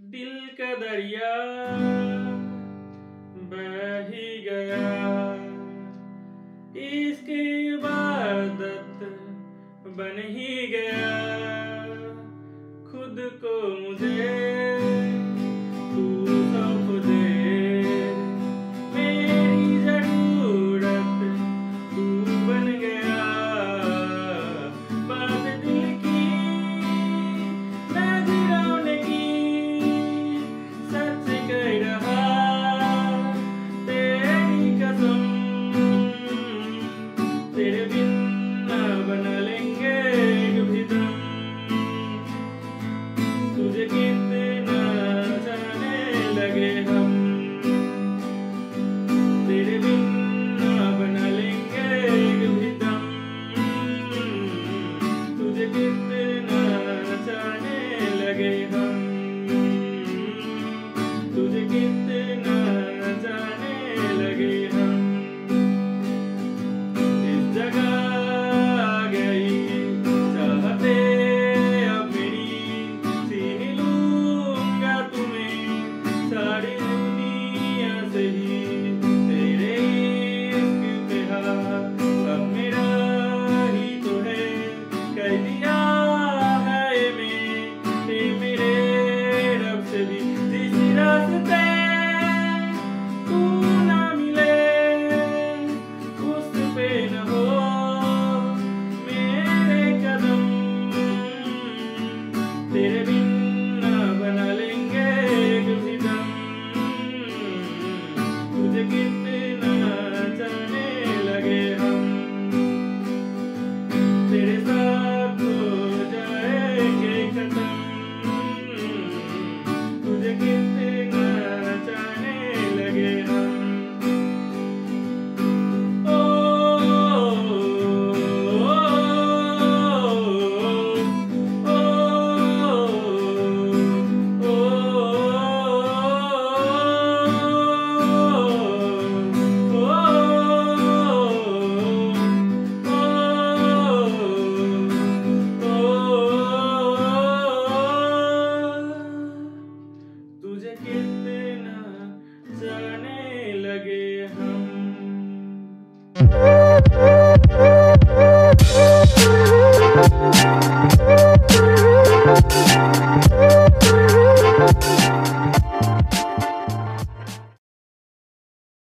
दिल का दरिया बह ही गया, इसकी इबादत बन ही गया। खुद को मुझे तू सौंप दे, मेरी जरूरत तू बन गया। बात दिल की मैं गिराने की, सच कह रहा तेरी कसम। तेरे बिन ना बना लेंगे कभी दम, तुझे कितना जाने लगे हम। तेरे बिन ना बना लेंगे कभी दम, तुझे कितना जाने लगे हम। तुझे कितना जाने लगे हम। इस जगह आ गई चाहते अब मेरी, छीन लूंगा तुम्हें सारी दुनिया से ही। तेरे इश्क पे हाथ अब मेरा ही तो है, कह दिया है ये मेरे रब से भी। जिस रास्ते तू ना मिले उस पे न हो मेरे कदम, तेरे बिन ना बना लेंगे कभी दम। तुझे कितना जाने लगे हम, तेरे साथ हो जाएंगे खत्म। तुझे कितना जाने लगे हम। ओ, ओ, तुझे कितना जाने लगे हम।